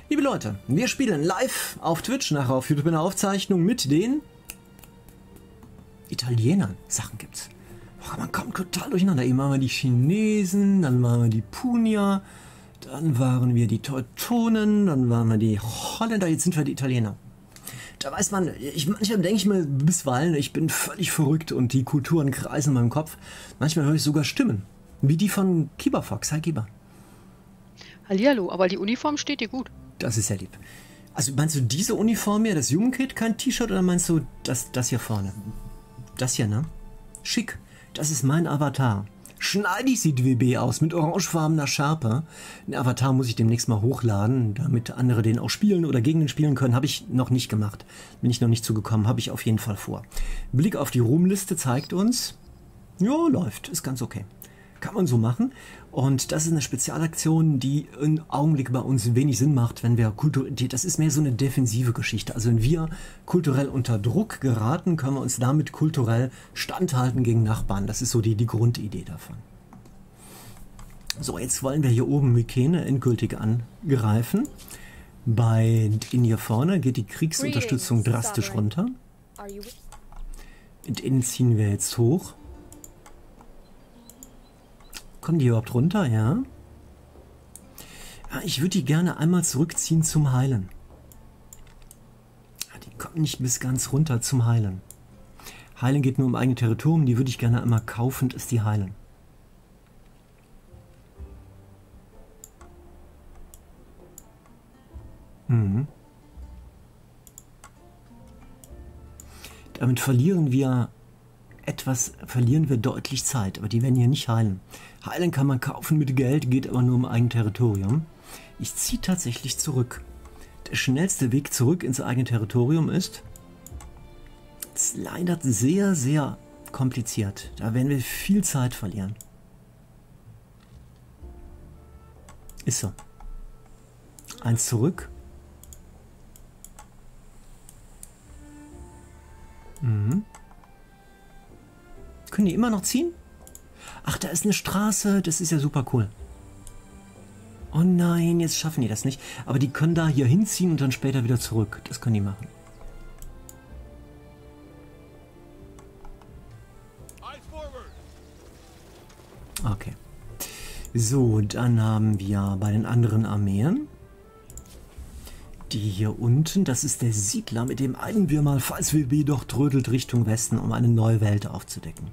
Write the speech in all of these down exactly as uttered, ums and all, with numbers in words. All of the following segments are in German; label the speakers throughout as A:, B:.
A: Liebe Leute, wir spielen live auf Twitch, nachher auf YouTube in der Aufzeichnung mit den Italienern. Sachen gibt's. Boah, man kommt total durcheinander. Eben waren wir die Chinesen, dann waren wir die Punier, dann waren wir die Teutonen, dann waren wir die Holländer, jetzt sind wir die Italiener. Da weiß man, ich, manchmal denke ich mir bisweilen, ich bin völlig verrückt und die Kulturen kreisen in meinem Kopf. Manchmal höre ich sogar Stimmen, wie die von Kibafox. Hi Kiba.
B: Hallihallo, aber die Uniform steht dir gut.
A: Das ist sehr lieb. Also meinst du diese Uniform hier, das Jugendkit, kein T-Shirt, oder meinst du das, das hier vorne? Das hier, ne? Schick. Das ist mein Avatar. Schneidig sieht W B aus, mit orangefarbener Schärpe. Den Avatar muss ich demnächst mal hochladen, damit andere den auch spielen oder gegen den spielen können. Habe ich noch nicht gemacht. Bin ich noch nicht zugekommen, habe ich auf jeden Fall vor. Blick auf die Ruhmliste zeigt uns, ja, läuft, ist ganz okay. Kann man so machen. Und das ist eine Spezialaktion, die im Augenblick bei uns wenig Sinn macht, wenn wir kulturell, das ist mehr so eine defensive Geschichte. Also wenn wir kulturell unter Druck geraten, können wir uns damit kulturell standhalten gegen Nachbarn. Das ist so die, die Grundidee davon. So, jetzt wollen wir hier oben Mykene endgültig angreifen. Bei in hier vorne geht die Kriegsunterstützung drastisch runter. Mit innen ziehen wir jetzt hoch. Kommen die überhaupt runter? Ja. Ja, ich würde die gerne einmal zurückziehen zum Heilen. Ja, die kommen nicht bis ganz runter zum Heilen. Heilen geht nur um eigene Territorium. Die würde ich gerne einmal kaufen, dass die heilen. Mhm. Damit verlieren wir etwas, verlieren wir deutlich Zeit, aber die werden hier nicht heilen. Heilen kann man kaufen mit Geld, geht aber nur um eigenes Territorium. Ich ziehe tatsächlich zurück. Der schnellste Weg zurück ins eigene Territorium ist, ist leider sehr, sehr kompliziert. Da werden wir viel Zeit verlieren. Ist so. Eins zurück. Mhm. Können die immer noch ziehen? Ach, da ist eine Straße. Das ist ja super cool. Oh nein, jetzt schaffen die das nicht. Aber die können da hier hinziehen und dann später wieder zurück. Das können die machen. Okay. So, dann haben wir bei den anderen Armeen die hier unten. Das ist der Siedler, mit dem eilen wir mal, falls W B doch trödelt, Richtung Westen, um eine neue Welt aufzudecken.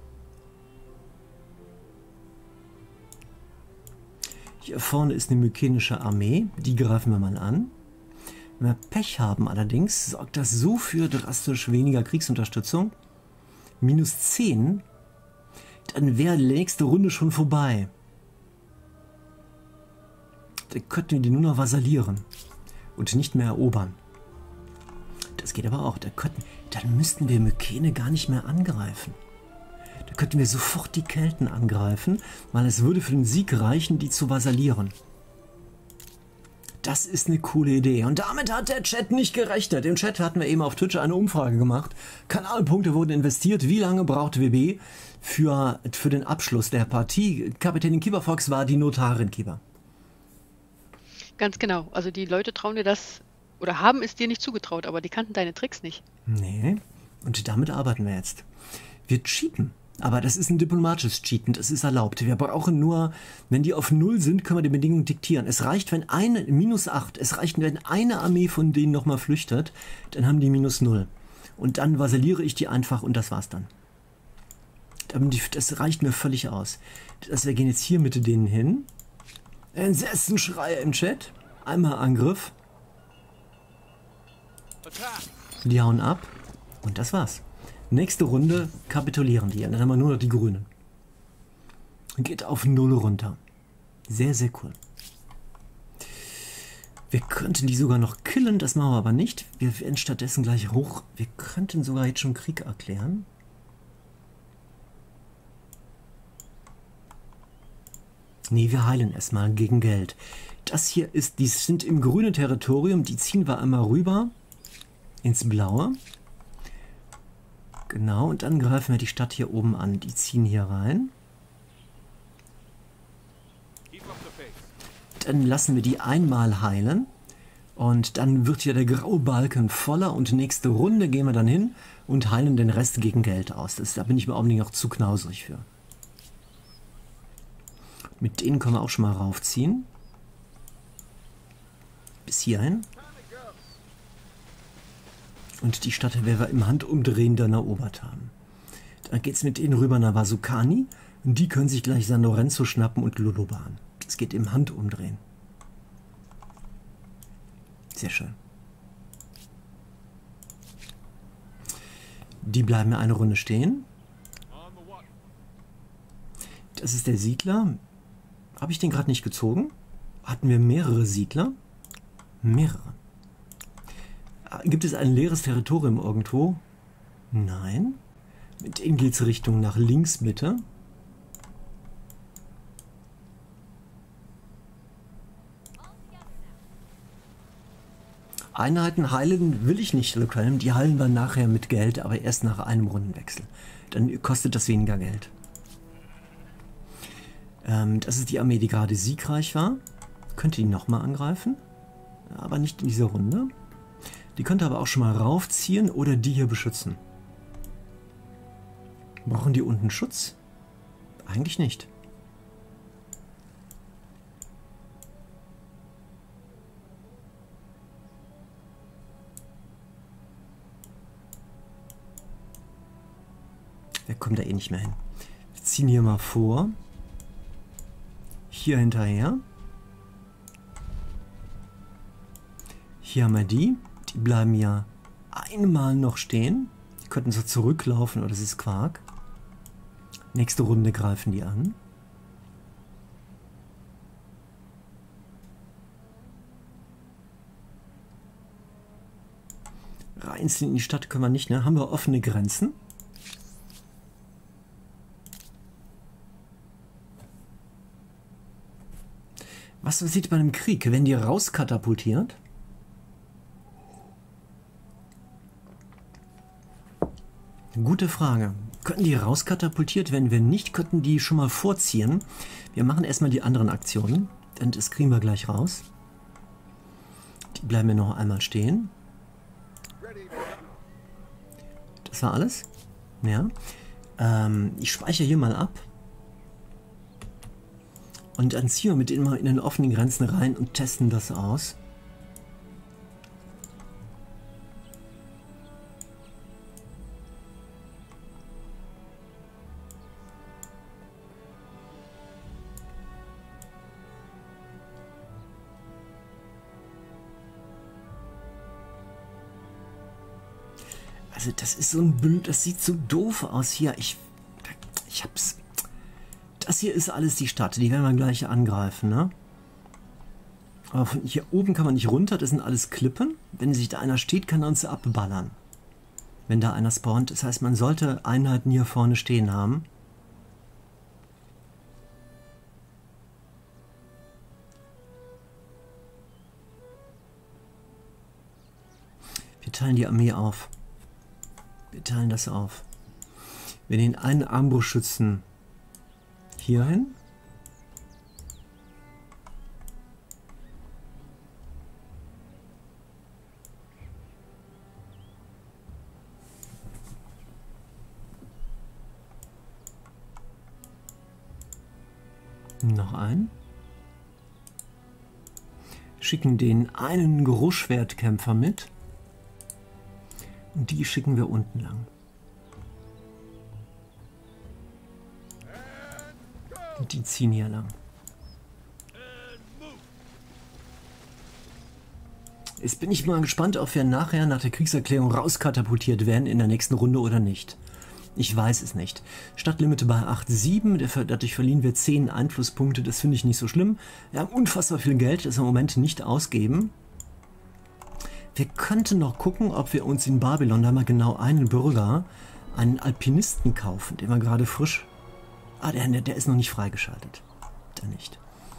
A: Hier vorne ist eine mykenische Armee, die greifen wir mal an. Wenn wir Pech haben allerdings, sorgt das so für drastisch weniger Kriegsunterstützung. Minus zehn, dann wäre die nächste Runde schon vorbei. Dann könnten wir die nur noch vasallieren und nicht mehr erobern. Das geht aber auch. Da könnten, dann müssten wir Mykene gar nicht mehr angreifen. Da könnten wir sofort die Kelten angreifen, weil es würde für den Sieg reichen, die zu vasallieren. Das ist eine coole Idee. Und damit hat der Chat nicht gerechnet. Im Chat hatten wir eben auf Twitch eine Umfrage gemacht. Kanalpunkte wurden investiert. Wie lange braucht W B für, für den Abschluss der Partie? Kapitänin Kibafox war die Notarin Kiba.
B: Ganz genau. Also die Leute trauen dir das, oder haben es dir nicht zugetraut, aber die kannten deine Tricks nicht.
A: Nee, und damit arbeiten wir jetzt. Wir cheaten. Aber das ist ein diplomatisches Cheaten, das ist erlaubt. Wir brauchen nur, wenn die auf Null sind, können wir die Bedingungen diktieren. Es reicht, wenn eine, minus acht, es reicht, wenn eine Armee von denen nochmal flüchtet, dann haben die minus null. Und dann vasalliere ich die einfach und das war's dann. Das reicht mir völlig aus. Das, wir gehen jetzt hier mit denen hin. Entsetzenschreie im Chat. Einmal Angriff. Die hauen ab. Und das war's. Nächste Runde kapitulieren die. Dann haben wir nur noch die Grünen. Geht auf Null runter. Sehr, sehr cool. Wir könnten die sogar noch killen. Das machen wir aber nicht. Wir werden stattdessen gleich hoch. Wir könnten sogar jetzt schon Krieg erklären. Nee, wir heilen erstmal gegen Geld. Das hier ist, die sind im grünen Territorium. Die ziehen wir einmal rüber ins Blaue. Genau, und dann greifen wir die Stadt hier oben an. Die ziehen hier rein. Dann lassen wir die einmal heilen. Und dann wird hier der graue Balken voller und nächste Runde gehen wir dann hin und heilen den Rest gegen Geld aus. Das, da bin ich mir unbedingt noch zu knauserig für. Mit denen können wir auch schon mal raufziehen. Bis hierhin. Und die Stadt werden wir im Handumdrehen dann erobert haben. Dann geht es mit denen rüber nach Vasukani. Und die können sich gleich San Lorenzo schnappen und Luluban. Das geht im Handumdrehen. Sehr schön. Die bleiben mir eine Runde stehen. Das ist der Siedler. Habe ich den gerade nicht gezogen? Hatten wir mehrere Siedler? Mehrere. Gibt es ein leeres Territorium irgendwo? Nein. Mit denen geht es Richtung nach links Mitte. Einheiten heilen will ich nicht lokal. Die heilen wir nachher mit Geld, aber erst nach einem Rundenwechsel. Dann kostet das weniger Geld. Ähm, das ist die Armee, die gerade siegreich war. Könnte die nochmal angreifen. Aber nicht in dieser Runde. Die könnte aber auch schon mal raufziehen oder die hier beschützen. Brauchen die unten Schutz? Eigentlich nicht. Wir kommen da eh nicht mehr hin. Wir ziehen hier mal vor. Hier hinterher. Hier haben wir die. Die bleiben ja einmal noch stehen. Die könnten so zurücklaufen, oder das ist Quark. Nächste Runde greifen die an. Reinziehen in die Stadt können wir nicht, ne? Haben wir offene Grenzen? Was passiert bei einem Krieg? Werden die rauskatapultiert? Gute Frage. Könnten die rauskatapultiert werden? Wenn nicht, könnten die schon mal vorziehen. Wir machen erstmal die anderen Aktionen, denn das kriegen wir gleich raus. Die bleiben mir noch einmal stehen. Das war alles? Ja. Ähm, ich speichere hier mal ab. Und dann ziehen wir mit denen mal in den offenen Grenzen rein und testen das aus. Also das ist so ein Bild, das sieht so doof aus hier. Ich, ich hab's... Das hier ist alles die Stadt, die werden wir gleich angreifen, ne? Aber von hier oben kann man nicht runter, das sind alles Klippen. Wenn sich da einer steht, kann er uns abballern. Wenn da einer spawnt. Das heißt, man sollte Einheiten hier vorne stehen haben. Wir teilen die Armee auf. Wir teilen das auf. Wir nehmen einen Armbrustschützen hierhin. Noch einen. Schicken den einen Großschwertkämpfer mit. Und die schicken wir unten lang. Und die ziehen hier lang. Jetzt bin ich mal gespannt, ob wir nachher nach der Kriegserklärung rauskatapultiert werden in der nächsten Runde oder nicht. Ich weiß es nicht. Stadtlimite bei acht Komma sieben, dadurch verlieren wir zehn Einflusspunkte, das finde ich nicht so schlimm. Wir haben unfassbar viel Geld, das wir im Moment nicht ausgeben. Wir könnten noch gucken, ob wir uns in Babylon, da haben wir genau einen Bürger, einen Alpinisten kaufen, den wir gerade frisch... Ah, der, der ist noch nicht freigeschaltet. Der nicht.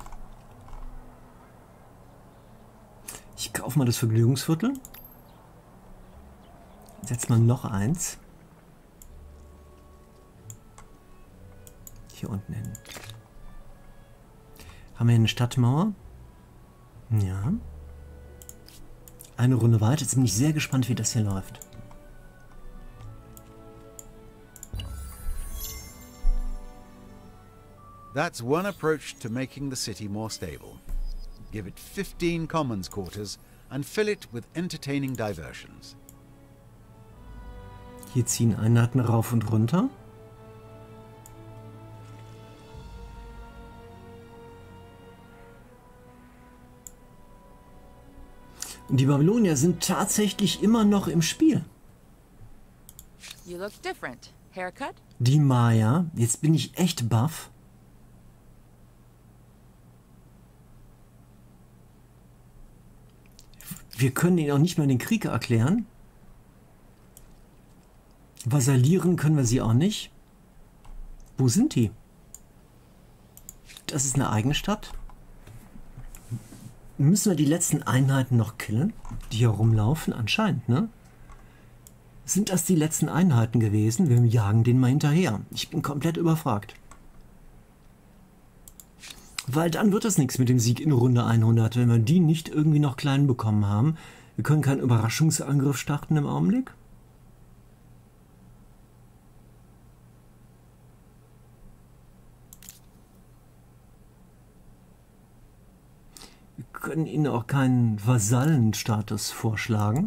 A: Ich kaufe mal das Vergnügungsviertel. Setz mal noch eins. Hier unten hin. Haben wir hier eine Stadtmauer? Ja. eine Runde weiter. Jetzt bin ich sehr gespannt, wie das hier läuft.
C: That's one approach to making the city more stable. Give it fifteen commons quarters and fill it with entertaining diversions.
A: Hier ziehen Einheiten rauf und runter. Und die Babylonier sind tatsächlich immer noch im Spiel.
D: You look different. Haircut?
A: Die Maya, jetzt bin ich echt baff. Wir können ihnen auch nicht mal den Krieg erklären. Vasallieren können wir sie auch nicht. Wo sind die? Das ist eine eigene Stadt. Müssen wir die letzten Einheiten noch killen, die hier rumlaufen? Anscheinend, ne? Sind das die letzten Einheiten gewesen? Wir jagen denen mal hinterher. Ich bin komplett überfragt. Weil dann wird es nichts mit dem Sieg in Runde hundert, wenn wir die nicht irgendwie noch klein bekommen haben. Wir können keinen Überraschungsangriff starten im Augenblick. Wir können ihnen auch keinen Vasallenstatus vorschlagen.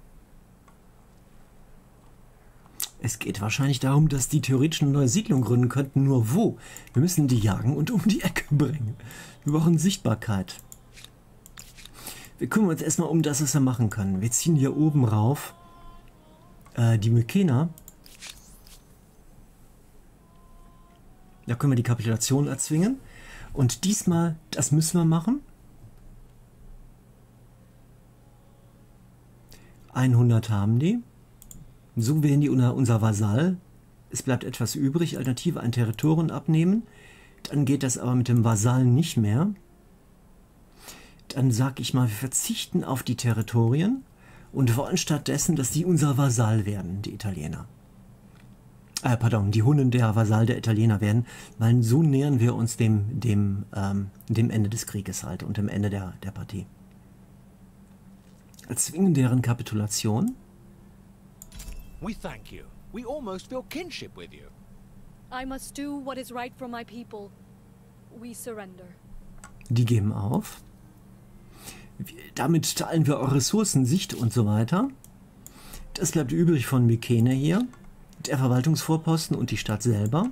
A: Es geht wahrscheinlich darum, dass die theoretisch eine neue Siedlung gründen könnten. Nur wo? Wir müssen die jagen und um die Ecke bringen. Wir brauchen Sichtbarkeit. Wir kümmern uns erstmal um das, was wir machen können. Wir ziehen hier oben rauf äh, die Mykener. Da können wir die Kapitulation erzwingen. Und diesmal, das müssen wir machen. hundert haben die. So werden die unser Vasall. Es bleibt etwas übrig. Alternative ein Territorium abnehmen. Dann geht das aber mit dem Vasallen nicht mehr. Dann sage ich mal, wir verzichten auf die Territorien und wollen stattdessen, dass die unser Vasall werden, die Italiener. Äh, pardon, die Hunnen der Vasall der Italiener werden, weil so nähern wir uns dem, dem, ähm, dem Ende des Krieges halt und dem Ende der, der Partie. Erzwingen deren Kapitulation.
E: We thank you. We almost feel kinship with you.
F: I must do what is right for my people. We surrender.
A: Die geben auf. Damit teilen wir eure Ressourcen, Sicht und so weiter. Das bleibt übrig von Mykene hier. Der Verwaltungsvorposten und die Stadt selber.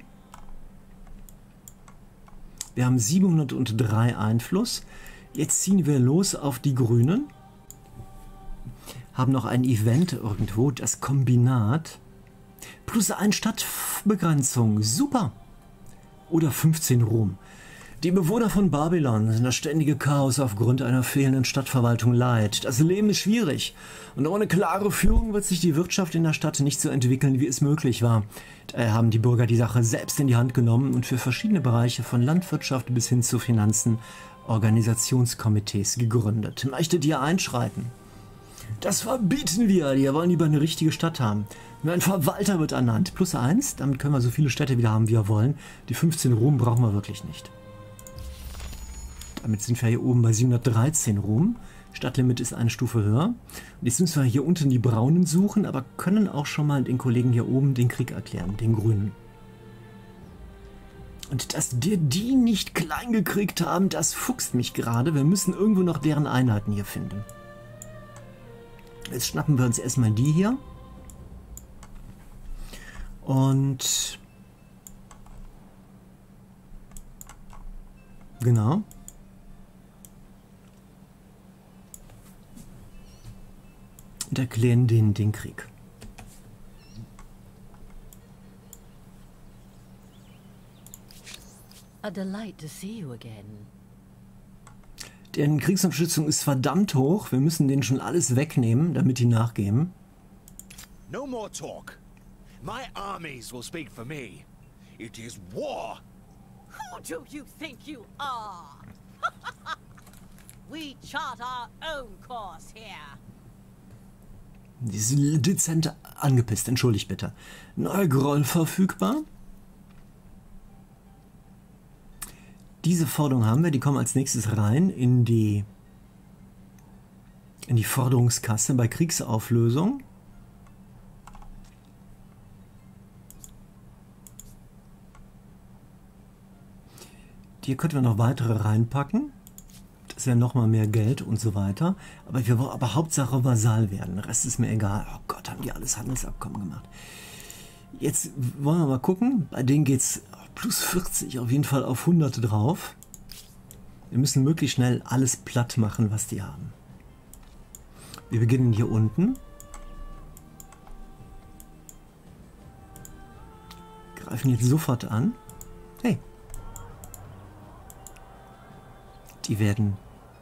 A: Wir haben siebenhundertdrei Einfluss. Jetzt ziehen wir los auf die Grünen. Haben noch ein Event irgendwo, das Kombinat. Plus eine Stadtbegrenzung. Super. Oder fünfzehn Ruhm. Die Bewohner von Babylon sind das ständige Chaos aufgrund einer fehlenden Stadtverwaltung leid. Das Leben ist schwierig. Und ohne klare Führung wird sich die Wirtschaft in der Stadt nicht so entwickeln, wie es möglich war. Daher haben die Bürger die Sache selbst in die Hand genommen und für verschiedene Bereiche von Landwirtschaft bis hin zu Finanzen Organisationskomitees gegründet. Möchtet ihr einschreiten? Das verbieten wir. Die wollen lieber eine richtige Stadt haben. Nur ein Verwalter wird ernannt. Plus eins, damit können wir so viele Städte wieder haben, wie wir wollen. Die fünfzehn Ruhm brauchen wir wirklich nicht. Damit sind wir hier oben bei siebenhundertdreizehn Ruhm. Stadtlimit ist eine Stufe höher. Und jetzt müssen wir hier unten die Braunen suchen, aber können auch schon mal den Kollegen hier oben den Krieg erklären, den Grünen. Und dass wir die nicht klein gekriegt haben, das fuchst mich gerade. Wir müssen irgendwo noch deren Einheiten hier finden. Jetzt schnappen wir uns erstmal die hier. Und genau. Und erklären denen den Krieg.
D: A delight to see you again.
A: Deren Kriegsunterstützung ist verdammt hoch. Wir müssen denen schon alles wegnehmen, damit die nachgeben.
E: No more talk. My armies will speak for me. It is war.
G: Who do you think you are? We chart our own course here.
A: Die sind dezent angepisst, entschuldigt bitte. Neuer Groll verfügbar. Diese Forderung haben wir, die kommen als nächstes rein in die in die Forderungskasse bei Kriegsauflösung. Hier könnten wir noch weitere reinpacken. Das wäre nochmal mehr Geld und so weiter. Aber wir wollen aber Hauptsache Vasall werden. Der Rest ist mir egal. Oh Gott, haben die alles Handelsabkommen gemacht. Jetzt wollen wir mal gucken. Bei denen geht es plus vierzig auf jeden Fall auf Hunderte drauf. Wir müssen möglichst schnell alles platt machen, was die haben. Wir beginnen hier unten. Greifen jetzt sofort an. Hey. Die werden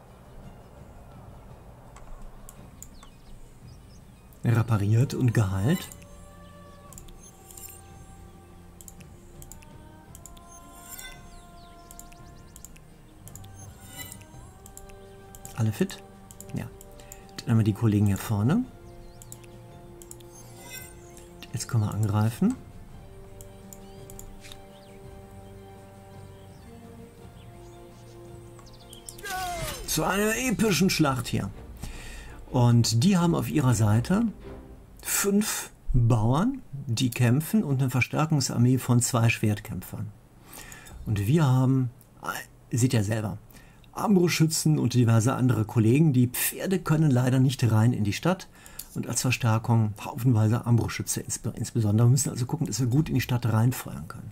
A: repariert und geheilt. Alle fit? Ja. Dann haben wir die Kollegen hier vorne. Jetzt können wir angreifen. Zu einer epischen Schlacht hier. Und die haben auf ihrer Seite fünf Bauern, die kämpfen, und eine Verstärkungsarmee von zwei Schwertkämpfern. Und wir haben, seht ihr selber, Armbrustschützen und diverse andere Kollegen. Die Pferde können leider nicht rein in die Stadt. Und als Verstärkung haufenweise Armbrustschütze insbesondere. Wir müssen also gucken, dass wir gut in die Stadt reinfeuern können.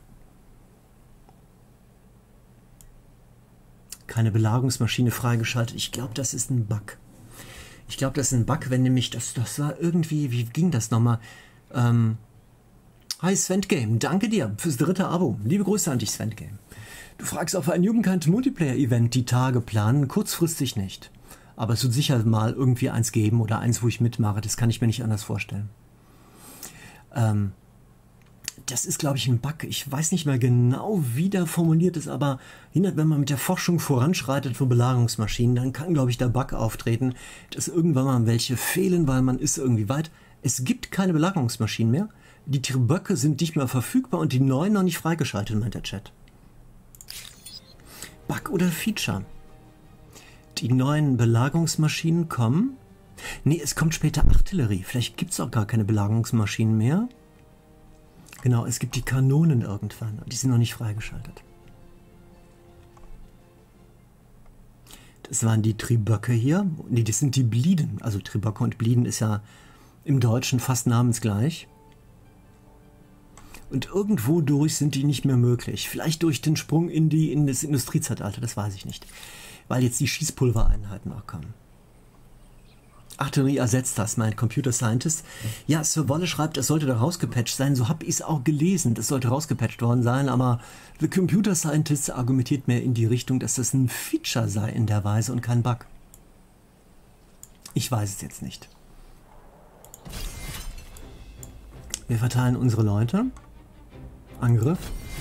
A: Keine Belagerungsmaschine freigeschaltet. Ich glaube, das ist ein Bug. Ich glaube, das ist ein Bug, wenn nämlich, das, das war irgendwie, wie ging das nochmal? Ähm, Hi Sven Game, danke dir fürs dritte Abo. Liebe Grüße an dich, Sven Game. Du fragst, ob wir ein Jugendkind Multiplayer-Event die Tage planen. Kurzfristig nicht. Aber es wird sicher mal irgendwie eins geben oder eins, wo ich mitmache. Das kann ich mir nicht anders vorstellen. Ähm, das ist, glaube ich, ein Bug. Ich weiß nicht mehr genau, wie der formuliert ist, aber wenn man mit der Forschung voranschreitet für Belagerungsmaschinen, dann kann, glaube ich, der Bug auftreten, dass irgendwann mal welche fehlen, weil man ist irgendwie weit. Es gibt keine Belagerungsmaschinen mehr. Die Triböcke sind nicht mehr verfügbar und die neuen noch nicht freigeschaltet, meint der Chat. Bug oder Feature? Die neuen Belagerungsmaschinen kommen? Nee, es kommt später Artillerie. Vielleicht gibt es auch gar keine Belagerungsmaschinen mehr. Genau, es gibt die Kanonen irgendwann. Die sind noch nicht freigeschaltet. Das waren die Triböcke hier. Nee, das sind die Blieden. Also Triböcke und Blieden ist ja im Deutschen fast namensgleich. Und irgendwo durch sind die nicht mehr möglich. Vielleicht durch den Sprung in, die, in das Industriezeitalter, das weiß ich nicht. Weil jetzt die Schießpulvereinheiten auch kommen. Artillerie ersetzt das, mein Computer Scientist. Ja, Sir Wolle schreibt, es sollte da rausgepatcht sein. So habe ich es auch gelesen. Das sollte rausgepatcht worden sein. Aber The Computer Scientist argumentiert mehr in die Richtung, dass das ein Feature sei in der Weise und kein Bug. Ich weiß es jetzt nicht. Wir verteilen unsere Leute. Angriff.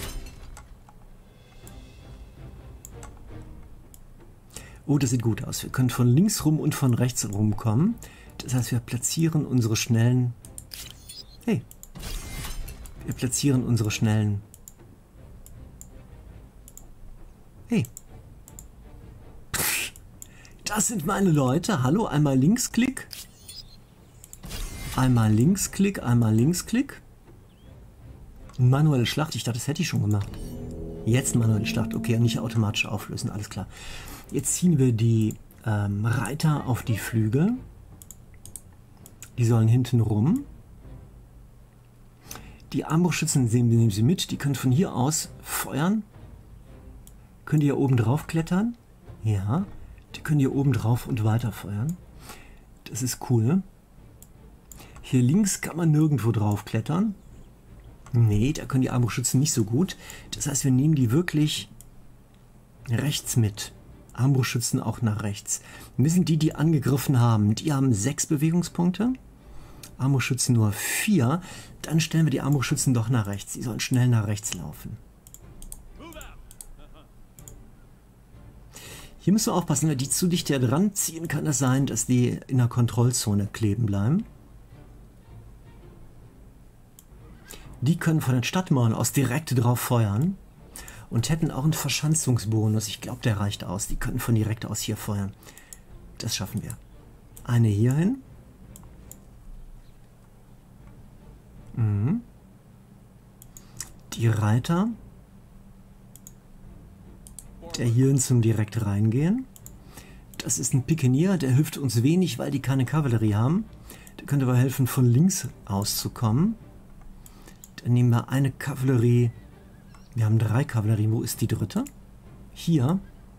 A: Oh, das sieht gut aus. Wir können von links rum und von rechts rum kommen. Das heißt, wir platzieren unsere schnellen... Hey. Wir platzieren unsere schnellen... Hey. Das sind meine Leute. Hallo, einmal Linksklick. Einmal Linksklick, einmal Linksklick. Manuelle Schlacht, ich dachte, das hätte ich schon gemacht. Jetzt manuelle Schlacht, okay, nicht automatisch auflösen, alles klar. Jetzt ziehen wir die ähm, Reiter auf die Flügel. Die sollen hinten rum. Die Armbrustschützen sehen wir, nehmen sie mit, die können von hier aus feuern. Können die hier oben drauf klettern? Ja, die können hier oben drauf und weiter feuern. Das ist cool. Hier links kann man nirgendwo drauf klettern. Nee, da können die Armbrustschützen nicht so gut. Das heißt, wir nehmen die wirklich rechts mit. Armbrustschützen auch nach rechts. Wir sind die, die angegriffen haben. Die haben sechs Bewegungspunkte. Armbrustschützen nur vier. Dann stellen wir die Armbrustschützen doch nach rechts. Die sollen schnell nach rechts laufen. Hier müssen wir aufpassen, wenn wir die zu dicht hier dran ziehen, kann es sein, dass die in der Kontrollzone kleben bleiben. Die können von den Stadtmauern aus direkt drauf feuern und hätten auch einen Verschanzungsbonus. Ich glaube, der reicht aus. Die können von direkt aus hier feuern. Das schaffen wir. Eine hier hin. Mhm. Die Reiter. Der hier zum direkt reingehen. Das ist ein Pikenier, der hilft uns wenig, weil die keine Kavallerie haben. Der könnte aber helfen, von links auszukommen. Dann nehmen wir eine Kavallerie. Wir haben drei Kavallerien. Wo ist die dritte? Hier.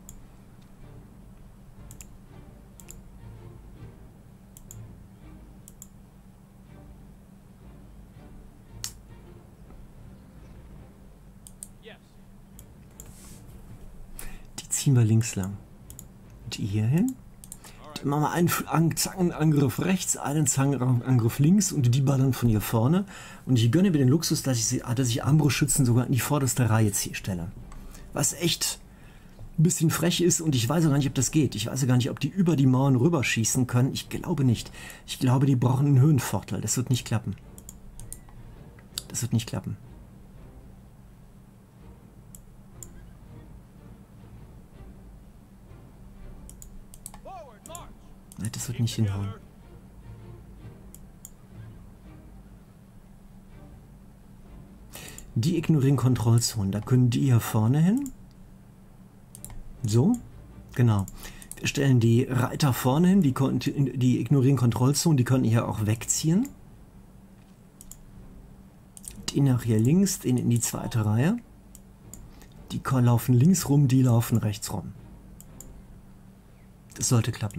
A: Die ziehen wir links lang. Und die hier hin. Dann machen wir einen Zangenangriff rechts, einen Zangenangriff links und die ballern von hier vorne. Und ich gönne mir den Luxus, dass ich, sie, dass ich Armbrustschützen sogar in die vorderste Reihe stelle. Was echt ein bisschen frech ist und ich weiß auch gar nicht, ob das geht. Ich weiß auch gar nicht, ob die über die Mauern rüberschießen können. Ich glaube nicht. Ich glaube, die brauchen einen Höhenvorteil. Das wird nicht klappen. Das wird nicht klappen. Nein, das wird nicht hinhauen. Die ignorieren Kontrollzonen. Da können die hier vorne hin. So, genau. Wir stellen die Reiter vorne hin. Die, die ignorieren Kontrollzonen. Die können hier auch wegziehen. Die nach hier links, den in die zweite Reihe. Die laufen links rum, die laufen rechts rum. Das sollte klappen.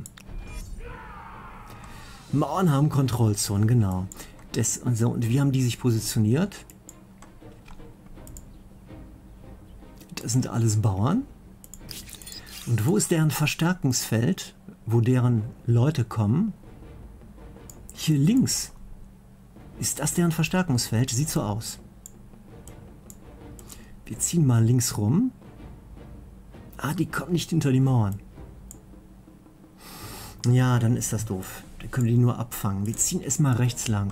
A: Mauern haben Kontrollzonen, genau. Das und so. Und wie haben die sich positioniert? Das sind alles Bauern. Und wo ist deren Verstärkungsfeld, wo deren Leute kommen? Hier links. Ist das deren Verstärkungsfeld? Sieht so aus. Wir ziehen mal links rum. Ah, die kommen nicht hinter die Mauern. Ja, dann ist das doof. Da können wir die nur abfangen. Wir ziehen erstmal rechts lang.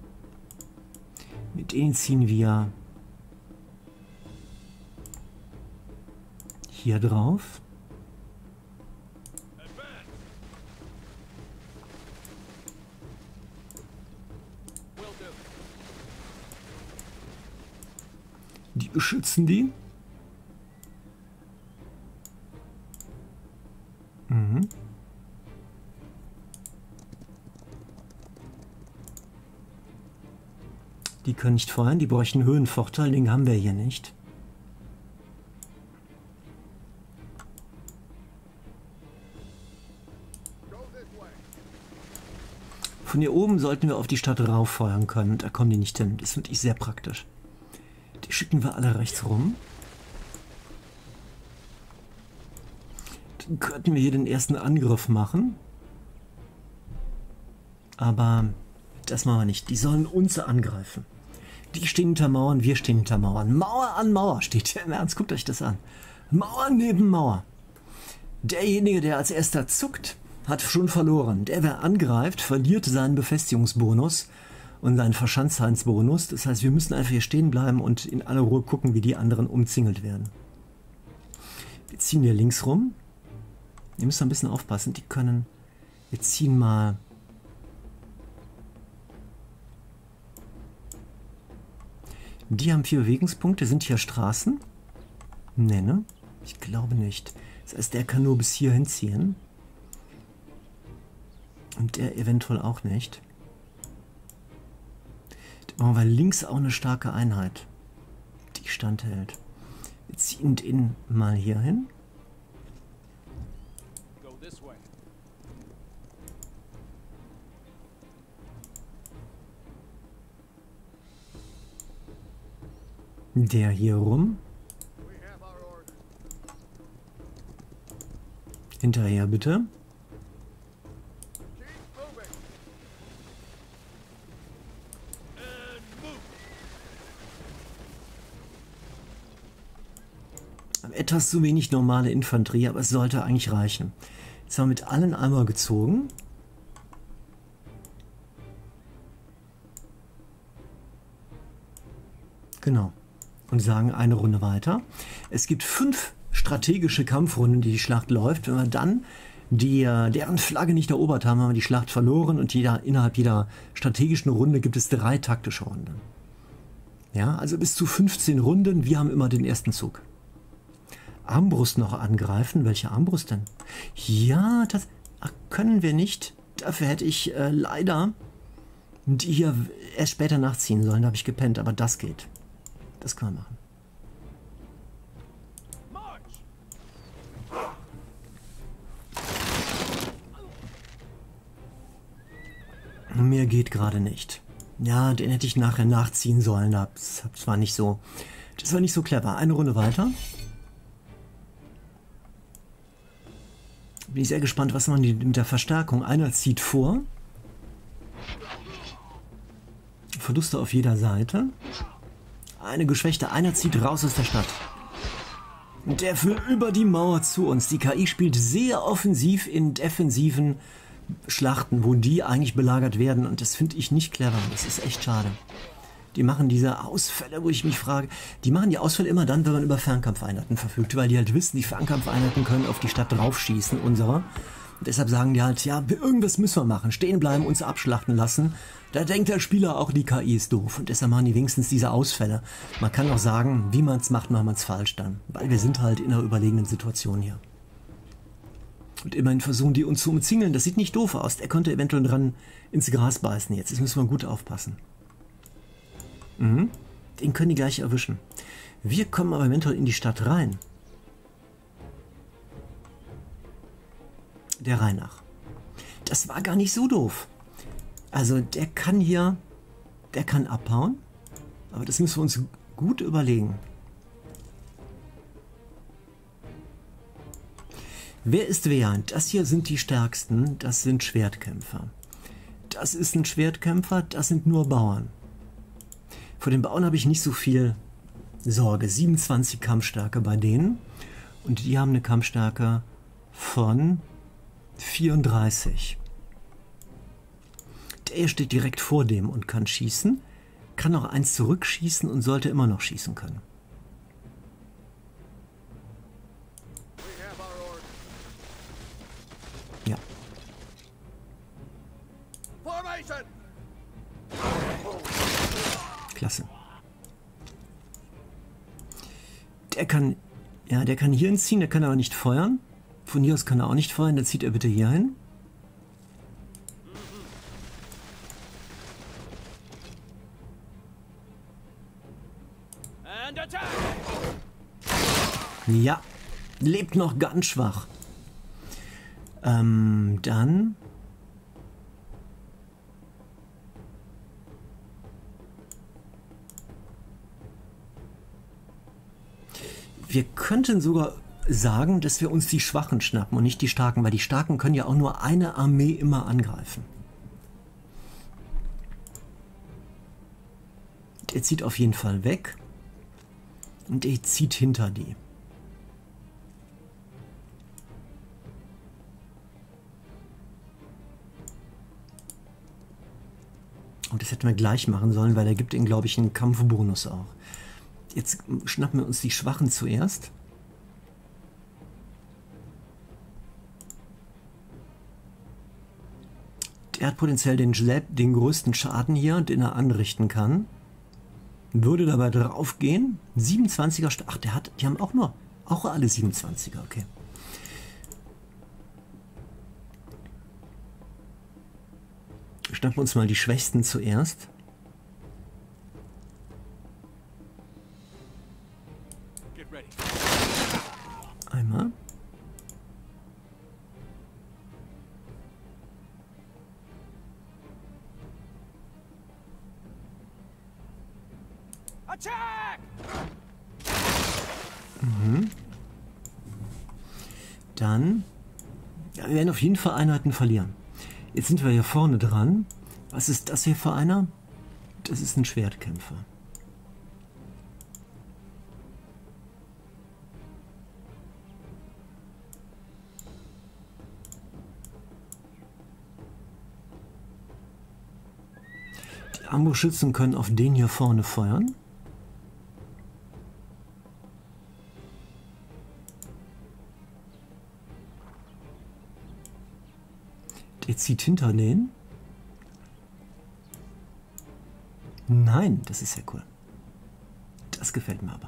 A: Mit denen ziehen wir hier drauf. Die beschützen die. Mhm. Die können nicht feuern, die bräuchten Höhenvorteil, den haben wir hier nicht. Von hier oben sollten wir auf die Stadt rauffeuern können, da kommen die nicht hin. Das finde ich sehr praktisch. Die schicken wir alle rechts rum. Dann könnten wir hier den ersten Angriff machen. Aber das machen wir nicht. Die sollen uns angreifen. Die stehen hinter Mauern, wir stehen hinter Mauern. Mauer an Mauer steht hier im Ernst. Guckt euch das an. Mauer neben Mauer. Derjenige, der als erster zuckt, hat schon verloren. Der, wer angreift, verliert seinen Befestigungsbonus und seinen Verschanzheitsbonus. Das heißt, wir müssen einfach hier stehen bleiben und in aller Ruhe gucken, wie die anderen umzingelt werden. Wir ziehen hier links rum. Ihr müsst ein bisschen aufpassen. Die können... Wir ziehen mal... Die haben vier Bewegungspunkte. Sind hier Straßen? Nee, ne? Ich glaube nicht. Das heißt, der kann nur bis hier hinziehen. Und der eventuell auch nicht. Da machen wir links auch eine starke Einheit, die standhält. Wir ziehen den mal hier hin. Der hier rum. Hinterher bitte. Etwas zu wenig normale Infanterie, aber es sollte eigentlich reichen. Jetzt haben wir mit allen einmal gezogen. Genau. Und sagen eine Runde weiter. Es gibt fünf strategische Kampfrunden, die die Schlacht läuft. Wenn wir dann die äh, deren Flagge nicht erobert haben, haben wir die Schlacht verloren und jeder, innerhalb jeder strategischen Runde gibt es drei taktische Runden. Ja, also bis zu fünfzehn Runden, wir haben immer den ersten Zug. Armbrust noch angreifen, welche Armbrust denn? Ja, das ach, können wir nicht. Dafür hätte ich äh, leider die hier erst später nachziehen sollen, da habe ich gepennt, aber das geht. Das können wir machen. Mehr geht gerade nicht. Ja, den hätte ich nachher nachziehen sollen. Das, das war nicht so. Das war nicht so clever. Eine Runde weiter. Bin ich sehr gespannt, was man mit der Verstärkung. Einer zieht vor. Verluste auf jeder Seite. Eine geschwächte. Einer zieht raus aus der Stadt. Und der führt über die Mauer zu uns. Die K I spielt sehr offensiv in defensiven Schlachten, wo die eigentlich belagert werden. Und das finde ich nicht clever. Das ist echt schade. Die machen diese Ausfälle, wo ich mich frage, die machen die Ausfälle immer dann, wenn man über Fernkampfeinheiten verfügt, weil die halt wissen, die Fernkampfeinheiten können auf die Stadt draufschießen, unsere. Und deshalb sagen die halt, ja, irgendwas müssen wir machen, stehen bleiben, uns abschlachten lassen. Da denkt der Spieler auch, die K I ist doof. Und deshalb machen die wenigstens diese Ausfälle. Man kann auch sagen, wie man es macht, macht man es falsch dann. Weil wir sind halt in einer überlegenen Situation hier. Und immerhin versuchen die uns zu umzingeln. Das sieht nicht doof aus. Er könnte eventuell dran ins Gras beißen jetzt. Jetzt müssen wir gut aufpassen. Mhm. Den können die gleich erwischen. Wir kommen aber eventuell in die Stadt rein. Der Rheinach. Das war gar nicht so doof. Also der kann hier, der kann abhauen. Aber das müssen wir uns gut überlegen. Wer ist wer? Das hier sind die Stärksten. Das sind Schwertkämpfer. Das ist ein Schwertkämpfer. Das sind nur Bauern. Vor den Bauern habe ich nicht so viel Sorge. siebenundzwanzig Kampfstärke bei denen. Und die haben eine Kampfstärke von vierunddreißig. Der steht direkt vor dem und kann schießen. Kann auch eins zurückschießen und sollte immer noch schießen können. Ja. Klasse. Der kann, ja, der kann hier hinziehen, der kann aber nicht feuern. Von hier aus kann er auch nicht feuern, dann zieht er bitte hier hin. Ja, lebt noch ganz schwach. Ähm, dann... Wir könnten sogar sagen, dass wir uns die Schwachen schnappen und nicht die Starken, weil die Starken können ja auch nur eine Armee immer angreifen. Der zieht auf jeden Fall weg und er zieht hinter die. Und das hätten wir gleich machen sollen, weil er gibt ihnen, glaube ich, einen Kampfbonus auch. Jetzt schnappen wir uns die Schwachen zuerst. Der hat potenziell den, den größten Schaden hier, den er anrichten kann. Würde dabei drauf gehen. siebenundzwanziger. Ach, der hat, die haben auch nur, auch alle siebenundzwanziger, okay. Schnappen wir uns mal die Schwächsten zuerst. Einmal. Mhm. Dann, ja, wir werden auf jeden Fall Einheiten verlieren. Jetzt sind wir hier vorne dran. Was ist das hier für einer? Das ist ein Schwertkämpfer. Die Armbrustschützen können auf den hier vorne feuern. zieht hinter denen. Nein, das ist ja cool. Das gefällt mir aber.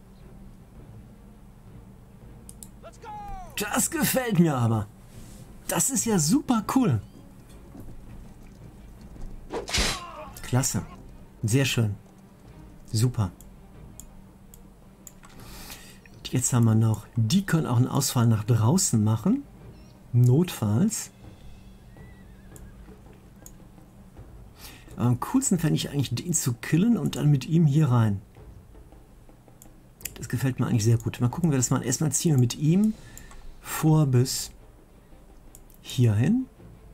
A: Das gefällt mir aber. Das ist ja super cool. Klasse. Sehr schön. Super. Jetzt haben wir noch, die können auch einen Ausfall nach draußen machen. Notfalls. Aber am coolsten fände ich eigentlich, den zu killen und dann mit ihm hier rein. Das gefällt mir eigentlich sehr gut. Mal gucken wir das mal. Erstmal ziehen wir mit ihm vor bis hierhin.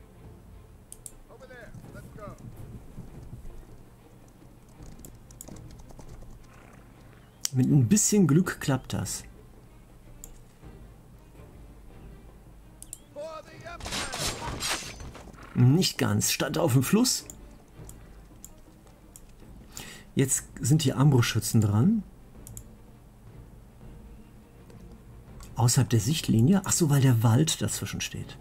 A: Mit ein bisschen Glück klappt das. Nicht ganz. Stand auf dem Fluss. Jetzt sind die Armbrustschützen dran. Außerhalb der Sichtlinie. Ach so, weil der Wald dazwischen steht.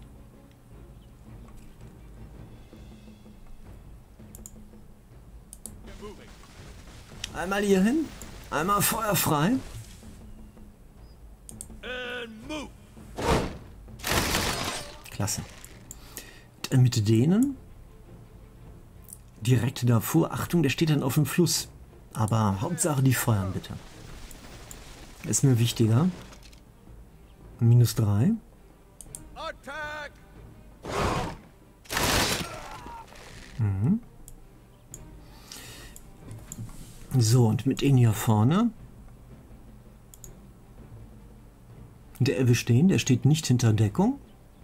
A: Einmal hier hin. Einmal Feuer frei. Klasse. Dann mit denen direkt davor. Achtung, der steht dann auf dem Fluss. Aber Hauptsache die feuern bitte. Ist mir wichtiger. Minus drei. Mhm. So, und mit denen hier vorne. Der erwischt den, der steht nicht hinter Deckung.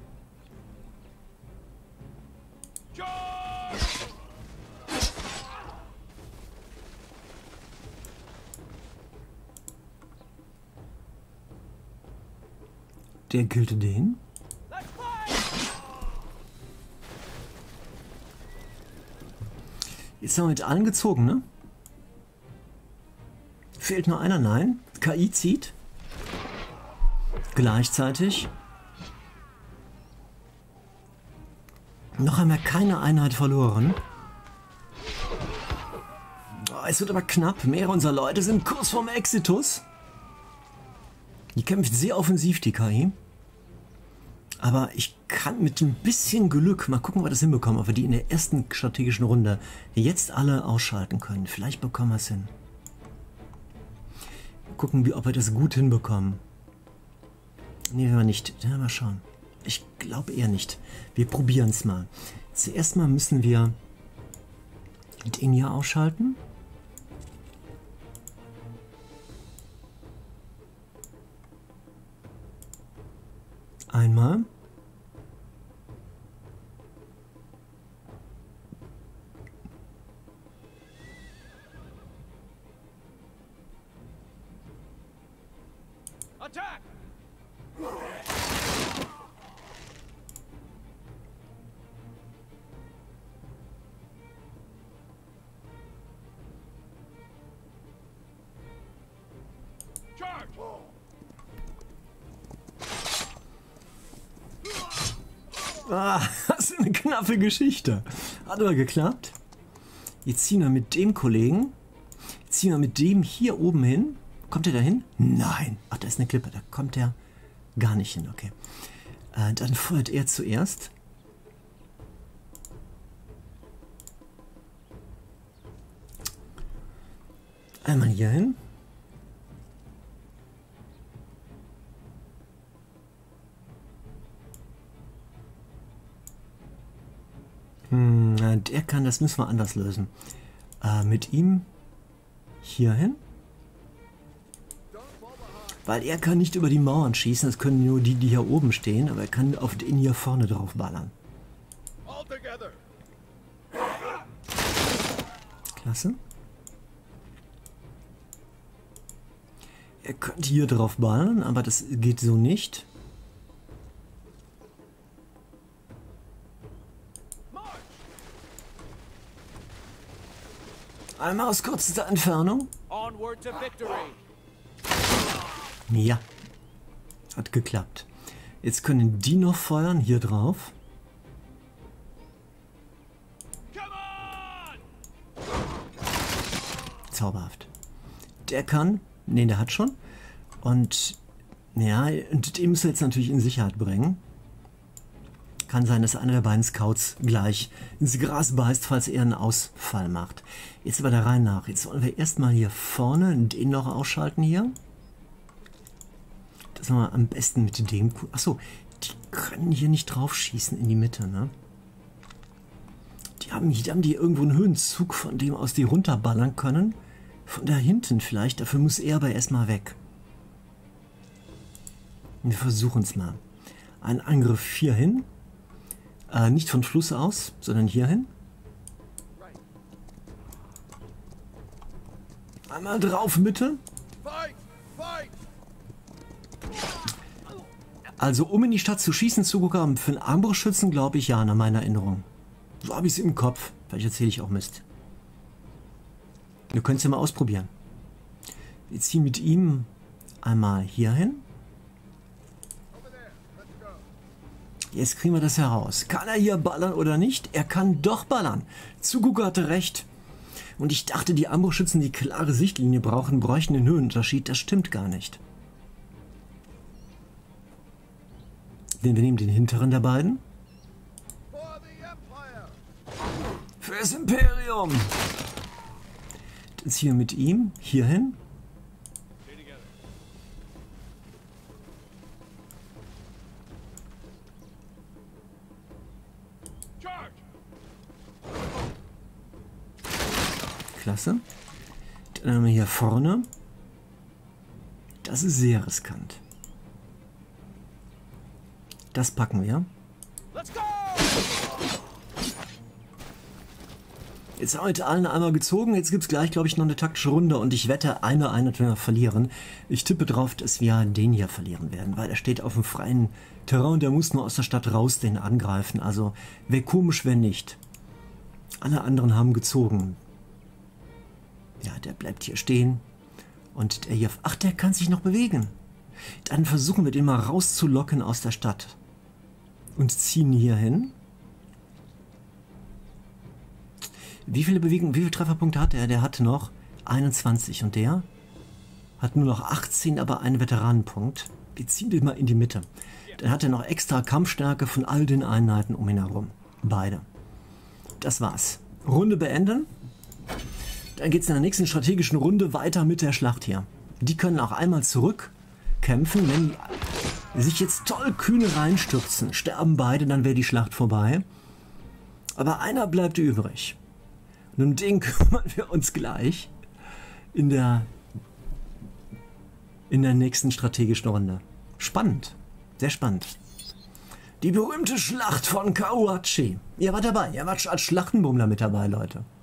A: Der killte den. Jetzt haben wir mit allen gezogen, ne? Fehlt nur einer, nein. K I zieht. Gleichzeitig. Noch haben wir keine Einheit verloren. Oh, es wird aber knapp. Mehrere unserer Leute sind kurz vorm Exitus. Die kämpft sehr offensiv, die K I. Aber ich kann mit ein bisschen Glück, mal gucken, ob wir das hinbekommen, ob wir die in der ersten strategischen Runde jetzt alle ausschalten können. Vielleicht bekommen wir es hin. Gucken, wie, ob wir das gut hinbekommen. Ne, wenn wir nicht. Ja, mal schauen. Ich glaube eher nicht. Wir probieren es mal. Zuerst mal müssen wir den hier ausschalten. Einmal.
E: Attack! Charge!
A: Ah, das ist eine knappe Geschichte. Hat aber geklappt. Jetzt ziehen wir mit dem Kollegen. Jetzt ziehen wir mit dem hier oben hin. Kommt er da hin? Nein. Ach, da ist eine Klippe. Da kommt er gar nicht hin. Okay. Äh, dann feuert er zuerst. Einmal hier hin. Hm, der kann, das müssen wir anders lösen. Äh, mit ihm hier hin. Weil er kann nicht über die Mauern schießen, das können nur die, die hier oben stehen, aber er kann auf den hier vorne drauf ballern. Klasse. Er könnte hier drauf ballern, aber das geht so nicht. Einmal aus kürzester Entfernung. Ja, hat geklappt. Jetzt können die noch feuern, hier drauf. zauberhaft. Der kann, nee, der hat schon. Und ja, und den müssen wir jetzt natürlich in Sicherheit bringen. Kann sein, dass einer der beiden Scouts gleich ins Gras beißt, falls er einen Ausfall macht. Jetzt aber der Reihe nach. Jetzt wollen wir erstmal hier vorne den noch ausschalten hier. Das machen wir am besten mit dem... Achso, die können hier nicht drauf schießen in die Mitte, ne? Die haben, die haben die irgendwo einen Höhenzug, von dem aus die runterballern können. Von da hinten vielleicht. Dafür muss er aber erstmal weg. Wir versuchen es mal. Ein Angriff hier hin. Äh, nicht von Fluss aus, sondern hierhin. Einmal drauf, Mitte. Also, um in die Stadt zu schießen, Zugucker, für einen Armbrustschützen, glaube ich, ja, nach meiner Erinnerung. So habe ich es im Kopf. Vielleicht erzähle ich auch Mist. Ihr könnt es ja mal ausprobieren. Wir ziehen mit ihm einmal hierhin. Jetzt kriegen wir das heraus. Kann er hier ballern oder nicht? Er kann doch ballern. Zugucker hatte recht. Und ich dachte, die Armbrustschützen, die klare Sichtlinie brauchen, bräuchten den Höhenunterschied. Das stimmt gar nicht. Denn wir nehmen den hinteren der beiden. Fürs Imperium! Dann ziehen wir mit ihm hierhin. Klasse. Dann haben wir hier vorne. Das ist sehr riskant. Das packen wir. Jetzt haben wir mit allen einmal gezogen. Jetzt gibt es gleich, glaube ich, noch eine taktische Runde. Und ich wette, eine Einheit verlieren. Ich tippe drauf, dass wir den hier verlieren werden. Weil er steht auf dem freien Terrain und der muss nur aus der Stadt raus den angreifen. Also wäre komisch, wenn nicht. Alle anderen haben gezogen. Ja, der bleibt hier stehen. Und der hier... Ach, der kann sich noch bewegen. Dann versuchen wir den mal rauszulocken aus der Stadt. Und ziehen hier hin. Wie viele Bewegungen, wie viele Trefferpunkte hat er? Der hat noch einundzwanzig. Und der hat nur noch achtzehn, aber einen Veteranenpunkt. Wir ziehen den mal in die Mitte. Dann hat er noch extra Kampfstärke von all den Einheiten um ihn herum. Beide. Das war's. Runde beenden. Dann geht es in der nächsten strategischen Runde weiter mit der Schlacht hier. Die können auch einmal zurückkämpfen. Wenn die sich jetzt toll kühn reinstürzen, sterben beide, dann wäre die Schlacht vorbei. Aber einer bleibt übrig. Und um den kümmern wir uns gleich in der, in der nächsten strategischen Runde. Spannend. Sehr spannend. Die berühmte Schlacht von Kauachi. Ihr wart dabei. Ihr wart als Schlachtenbummler mit dabei, Leute.